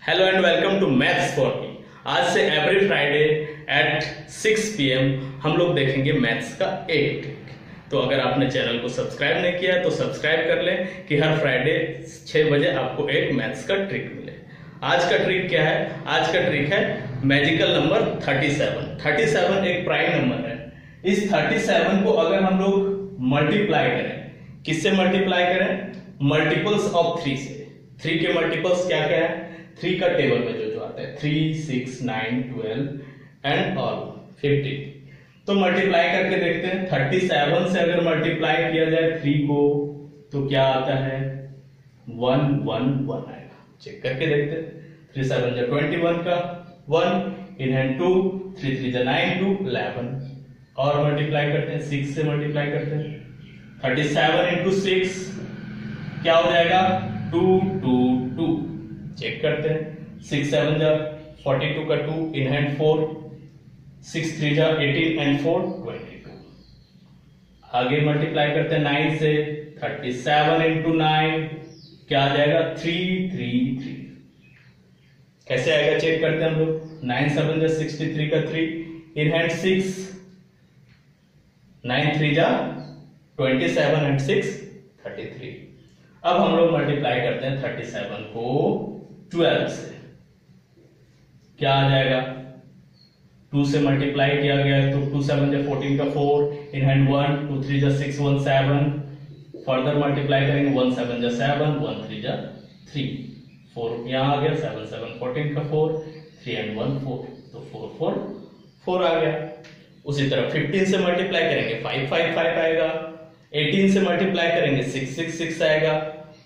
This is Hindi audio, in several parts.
Hello and welcome to maths for me. आज से एवरी फ्राइडे एट 6 PM हम लोग देखेंगे मैथ्स का एक ट्रिक। तो अगर आपने चैनल को सब्सक्राइब नहीं किया तो सब्सक्राइब कर लें कि हर फ्राइडे 6 बजे आपको एक मैथ्स का ट्रिक मिले। आज का ट्रिक क्या है? आज का ट्रिक है मैजिकल नंबर 37। 37 एक प्राइम नंबर है। इस 37 को अगर हम लोग मल्टीप्लाई करें, किससे मल्टीप्लाई करें? मल्टीपल्स ऑफ 3 से। 3 के मल्टीपल्स क्या क्या है? 3 का टेबल में जो आता है 3, 6, 9, 12 एंड ऑल 15। तो मल्टीप्लाई करके देखते हैं। 37 से अगर मल्टीप्लाई किया जाए 3 को तो क्या आता है? 1 1 1 आएगा। चेक करके देखते हैं। 3 7 जा 21 का 1 इन हैंड 2, 3 3 जा 9 2 11 और मल्टीप्लाई करते हैं 6 से मल्टीप्लाई करते हैं। 37 इंटू 6 क्या हो जाएगा? 2 2 2। चेक करते हैं। 6 7 जा 42 का 2 इन हैंड 4, 6 3 जा 18 एंड 4 22। आगे मल्टीप्लाई करते हैं 9 से। 37 इंटू 9 क्या आ जाएगा? 3 3 3। कैसे आएगा चेक करते हैं हम लोग। 9 7 जा 63 का 3 इन हैंड 6, 9 3 जा 27 एंड 6 33। अब हम लोग मल्टीप्लाई करते हैं 37 को 12 से। क्या आ जाएगा? 2 से मल्टीप्लाई किया गया तो 2 7 जा 14 का 4 इन हैंड 1, 2 3 जा 6 1 7। फर्दर मल्टीप्लाई करेंगे 1 7 जा 7, 1 3 जा 3, 4 यहाँ आ गया। 7 7 14 का 4, 3 एंड 1 4, तो 4 4 4 आ गया। उसी तरह 15 से मल्टीप्लाई करेंगे 5 5 5 आएगा। 18 से मल्टीप्लाई करेंगे 6 6 6 आएगा।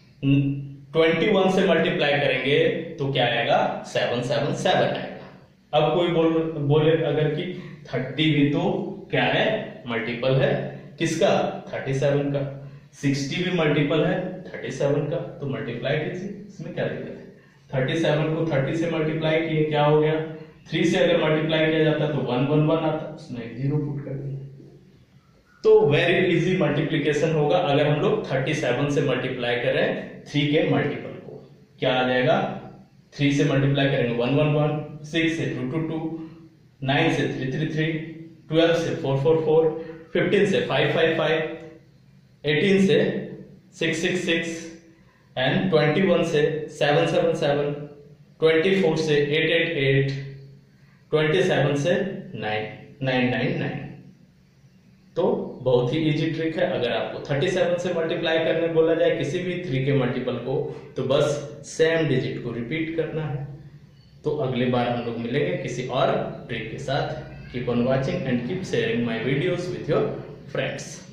21 से मल्टीप्लाई करेंगे तो क्या आएगा? 7 7 7 आएगा। अब कोई बोले अगर कि 30 भी तो क्या है? मल्टीपल है किसका? 37 का। 60 भी मल्टीपल है 37 का, तो मल्टीप्लाई कीजिए, इसमें क्या दिक्कत है? 37 को 30 से मल्टीप्लाई किए क्या हो गया? 3 से अगर मल्टीप्लाई किया जाता तो 1 1 1 आता, उसमें 0 पुट कर दिया। तो वेरी इजी मल्टीप्लिकेशन होगा अगर हम लोग 37 से मल्टीप्लाई करें 3 के मल्टीपल को। क्या आ जाएगा? 3 से मल्टीप्लाई करेंगे 1 1 1, 6 से 2 2 2, 9 से 3 3 3, 12 से 4 4 4, 15 से 5 5 5, 18 से 6 6 6 एंड 21 से 7 7 7, 24 से 8 8 8, 27 से 9 9 9 9। तो बहुत ही इजी ट्रिक है। अगर आपको 37 से मल्टीप्लाई करने बोला जाए किसी भी 3 के मल्टीपल को तो बस सेम डिजिट को रिपीट करना है। तो अगली बार हम लोग मिलेंगे किसी और ट्रिक के साथ। Keep on watching and keep sharing my videos with your friends.